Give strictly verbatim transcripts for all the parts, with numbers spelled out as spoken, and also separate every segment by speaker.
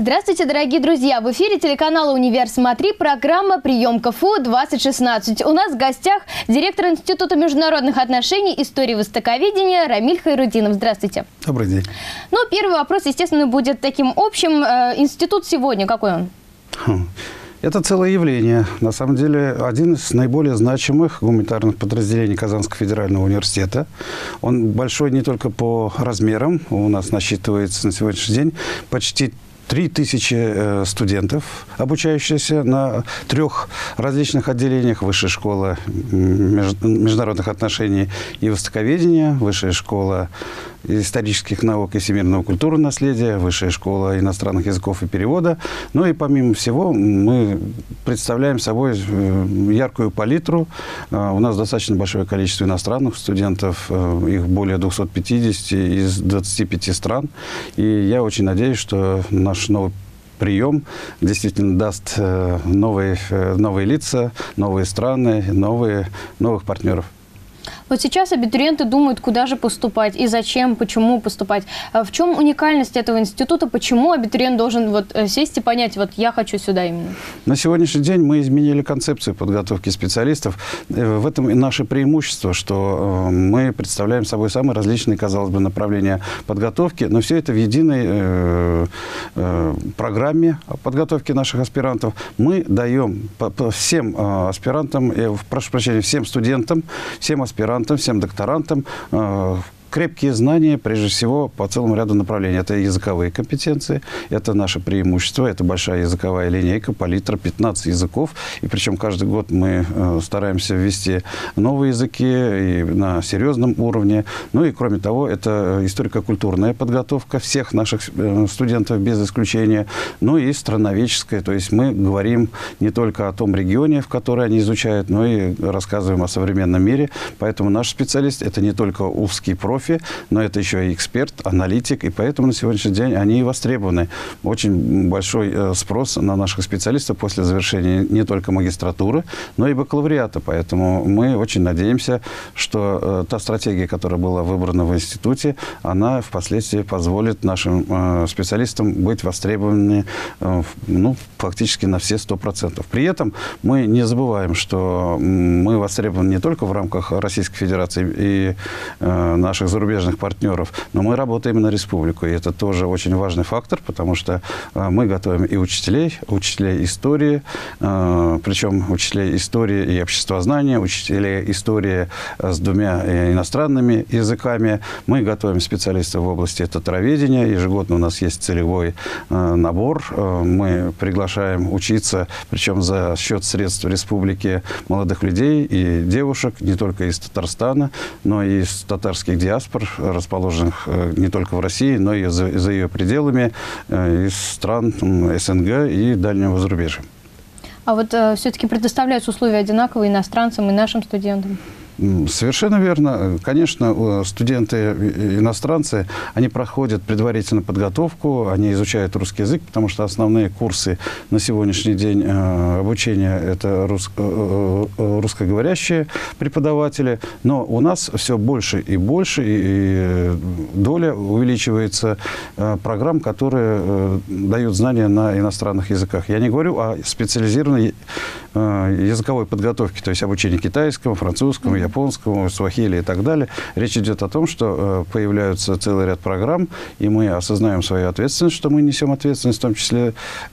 Speaker 1: Здравствуйте, дорогие друзья! В эфире телеканала «Универ Смотри» программа «Прием КФУ двадцать шестнадцать». У нас в гостях директор Института международных отношений, истории востоковедения Рамиль Хайрудинов. Здравствуйте.
Speaker 2: Добрый день.
Speaker 1: Ну, первый вопрос, естественно, будет таким общим. Институт сегодня какой он?
Speaker 2: Это целое явление. На самом деле, один из наиболее значимых гуманитарных подразделений Казанского федерального университета. Он большой не только по размерам. У нас насчитывается на сегодняшний день почти Три тысячи студентов, обучающихся на трех различных отделениях: Высшая школа международных отношений и востоковедения, Высшая школа исторических наук и всемирного культурного наследия, Высшая школа иностранных языков и перевода. Ну и помимо всего мы представляем собой яркую палитру. У нас достаточно большое количество иностранных студентов, их более двухсот пятидесяти из двадцати пяти стран. И я очень надеюсь, что наш новый прием действительно даст новые, новые лица, новые страны, новые, новых партнеров.
Speaker 1: Вот сейчас абитуриенты думают, куда же поступать и зачем, почему поступать. В чем уникальность этого института? Почему абитуриент должен вот сесть и понять, вот я хочу сюда именно?
Speaker 2: На сегодняшний день мы изменили концепцию подготовки специалистов. В этом и наше преимущество, что мы представляем собой самые различные, казалось бы, направления подготовки, но все это в единой э, э, программе подготовки наших аспирантов. Мы даем по, по всем э, аспирантам, э, прошу прощения, всем студентам, всем аспирантам, всем докторантам э, крепкие знания, прежде всего, по целому ряду направлений. Это языковые компетенции, это наше преимущество, это большая языковая линейка, палитра, пятнадцать языков. И причем каждый год мы э, стараемся ввести новые языки и на серьезном уровне. Ну и кроме того, это историко-культурная подготовка всех наших э, студентов без исключения, ну и страноведческая. То есть мы говорим не только о том регионе, в который они изучают, но и рассказываем о современном мире. Поэтому наш специалист – это не только узкий профиль, но это еще и эксперт, аналитик, и поэтому на сегодняшний день они востребованы. Очень большой спрос на наших специалистов после завершения не только магистратуры, но и бакалавриата. Поэтому мы очень надеемся, что та стратегия, которая была выбрана в институте, она впоследствии позволит нашим специалистам быть востребованными ну, фактически на все сто процентов. При этом мы не забываем, что мы востребованы не только в рамках Российской Федерации и наших зарубежных партнеров, но мы работаем на республику, и это тоже очень важный фактор, потому что э, мы готовим и учителей, учителей истории, э, причем учителей истории и обществознания, учителей истории с двумя иностранными языками. Мы готовим специалистов в области татароведения. Ежегодно у нас есть целевой э, набор. Э, мы приглашаем учиться, причем за счет средств республики, молодых людей и девушек, не только из Татарстана, но и из татарских диаспор, расположенных не только в России, но и за, за ее пределами, из стран СНГ и дальнего зарубежья.
Speaker 1: А вот э, все-таки предоставляются условия одинаковые иностранцам и нашим студентам?
Speaker 2: Совершенно верно. Конечно, студенты-иностранцы, они проходят предварительную подготовку, они изучают русский язык, потому что основные курсы на сегодняшний день обучения – это рус... русскоговорящие преподаватели. Но у нас все больше и больше, и доля увеличивается программ, которые дают знания на иностранных языках. Я не говорю о специализированной языковой подготовке, то есть обучении китайскому, французскому, японскому, суахили и так далее. Речь идет о том, что появляются целый ряд программ, и мы осознаем свою ответственность, что мы несем ответственность, в том числе,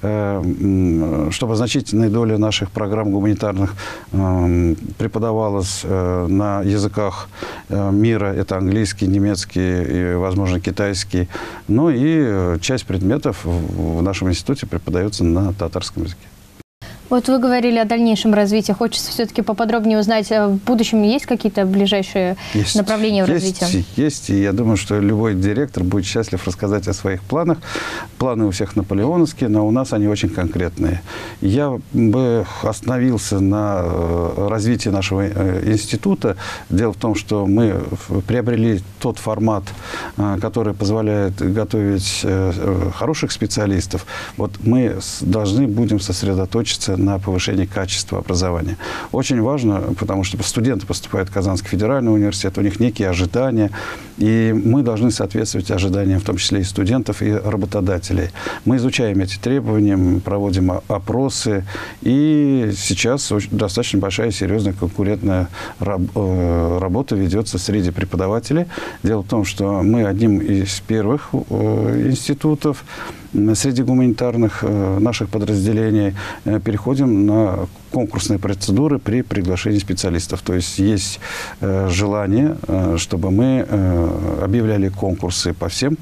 Speaker 2: чтобы значительная доля наших программ гуманитарных преподавалась на языках мира. Это английский, немецкий и, возможно, китайский. Ну и часть предметов в нашем институте преподается на татарском языке.
Speaker 1: Вот вы говорили о дальнейшем развитии. Хочется все-таки поподробнее узнать, в будущем есть какие-то ближайшие есть, направления в
Speaker 2: есть,
Speaker 1: развитии?
Speaker 2: Есть, и я думаю, что любой директор будет счастлив рассказать о своих планах. Планы у всех наполеоновские, но у нас они очень конкретные. Я бы остановился на развитии нашего института. Дело в том, что мы приобрели тот формат, который позволяет готовить хороших специалистов. Вот мы должны будем сосредоточиться на повышение качества образования. Очень важно, потому что студенты поступают в Казанский федеральный университет, у них некие ожидания, и мы должны соответствовать ожиданиям, в том числе и студентов, и работодателей. Мы изучаем эти требования, проводим опросы, и сейчас достаточно большая и серьезная конкурентная работа ведется среди преподавателей. Дело в том, что мы одним из первых институтов среди гуманитарных наших подразделений переходим на конкурсные процедуры при приглашении специалистов. То есть есть желание, чтобы мы объявляли конкурсы по всем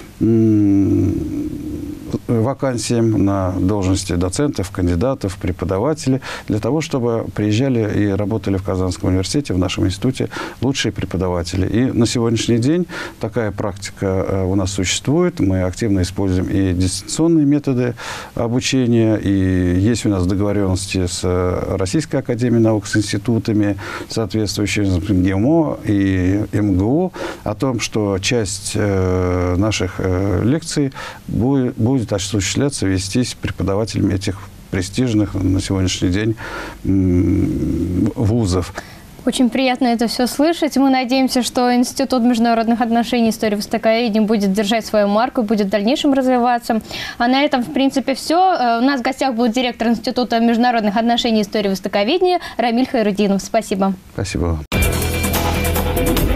Speaker 2: вакансиям на должности доцентов, кандидатов, преподавателей, для того, чтобы приезжали и работали в Казанском университете, в нашем институте лучшие преподаватели. И на сегодняшний день такая практика у нас существует. Мы активно используем и дистанционные методы обучения, и есть у нас договоренности с Российской академией наук, с институтами, соответствующими ГИМО и МГУ, о том, что часть наших лекций будет, будет осуществляться, вестись преподавателями этих престижных на сегодняшний день вузов.
Speaker 1: Очень приятно это все слышать. Мы надеемся, что Институт международных отношений и истории востоковедения будет держать свою марку, будет в дальнейшем развиваться. А на этом, в принципе, все. У нас в гостях был директор Института международных отношений и истории востоковедения Рамиль Хайрутдинов. Спасибо.
Speaker 2: Спасибо.